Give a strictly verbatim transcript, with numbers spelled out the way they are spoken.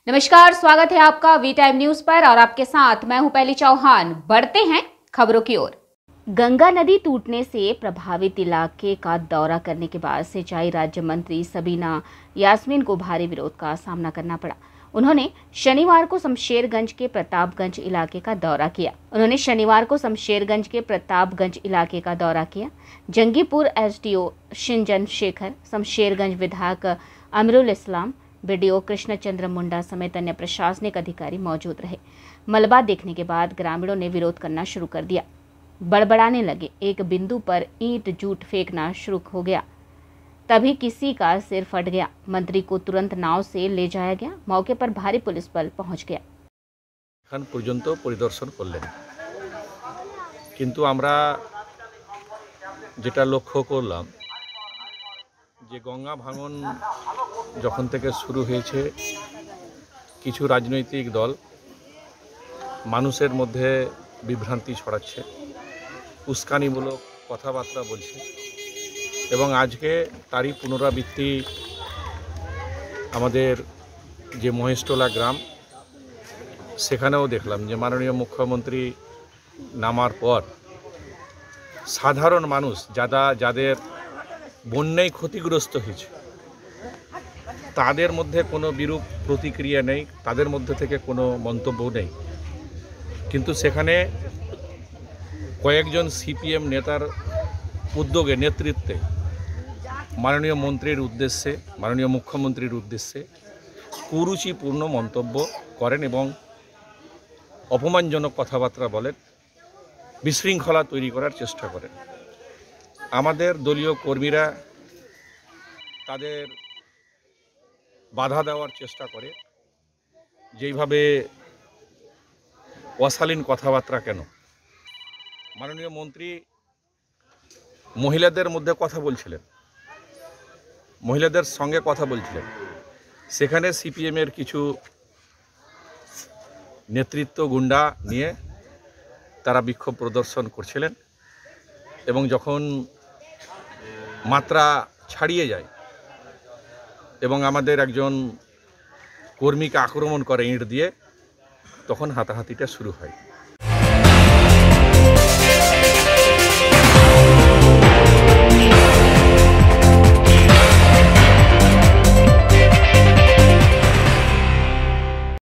नमस्कार, स्वागत है आपका वी टाइम न्यूज पर और आपके साथ मैं हूं पहली चौहान। बढ़ते हैं खबरों की ओर। गंगा नदी टूटने से प्रभावित इलाके का दौरा करने के बाद सिंचाई राज्य मंत्री सबीना यास्मीन को भारी विरोध का सामना करना पड़ा। उन्होंने शनिवार को शमशेरगंज के प्रतापगंज इलाके का दौरा किया उन्होंने शनिवार को शमशेरगंज के प्रतापगंज इलाके का दौरा किया जंगीपुर एसडीओ शिंजन शेखर, शमशेरगंज विधायक अमरुल इस्लाम, बीडीओ कृष्णचंद्र मुंडा समेत अन्य प्रशासनिक अधिकारी मौजूद रहे। मलबा देखने के बाद ग्रामीणों ने विरोध करना शुरू कर दिया, बड़बड़ाने लगे। एक बिंदु पर ईंट जूट फेंकना शुरू हो गया, तभी किसी का सिर फट गया। मंत्री को तुरंत नाव से ले जाया गया। मौके पर भारी पुलिस बल पहुंच गया। এখন পর্যন্ত পরিদর্শন করলেন, কিন্তু আমরা যেটা লক্ষ্য করলাম যে গঙ্গা ভাঙন যখন থেকে শুরু হয়েছে কিছু রাজনৈতিক দল মানুষের মধ্যে বিভ্রান্তি ছড়াচ্ছে, উস্কানিমূলক কথাবার্তা বলছে এবং আজকে তারই পুনরাবৃত্তি আমাদের যে মহেশটোলা গ্রাম সেখানেও দেখলাম যে মাননীয় মুখ্যমন্ত্রী নামার পর সাধারণ মানুষ যারা যাদের বন্যায় ক্ষতিগ্রস্ত হয়েছে তাদের মধ্যে কোনো বিরূপ প্রতিক্রিয়া নেই, তাদের মধ্যে থেকে কোনো মন্তব্য নেই। কিন্তু সেখানে কয়েকজন সিপিএম নেতার উদ্যোগে নেতৃত্বে মাননীয় মন্ত্রীর উদ্দেশ্যে মাননীয় মুখ্যমন্ত্রীর উদ্দেশ্যে কুরুচিপূর্ণ মন্তব্য করেন এবং অপমানজনক কথাবার্তা বলেন, বিশৃঙ্খলা তৈরি করার চেষ্টা করেন। আমাদের দলীয় কর্মীরা তাদের বাধা দেওয়ার চেষ্টা করে, যেইভাবে অশালীন কথাবার্তা কেন। মাননীয় মন্ত্রী মহিলাদের মধ্যে কথা বলছিলেন, মহিলাদের সঙ্গে কথা বলছিলেন, সেখানে সিপিএমের কিছু নেতৃত্ব গুন্ডা নিয়ে তারা বিক্ষোভ প্রদর্শন করছিলেন এবং যখন মাত্রা ছাড়িয়ে যায় এবং আমাদের একজন কর্মীকে আক্রমণ করে ইঁট দিয়ে, তখন হাতাহাতিটা শুরু হয়।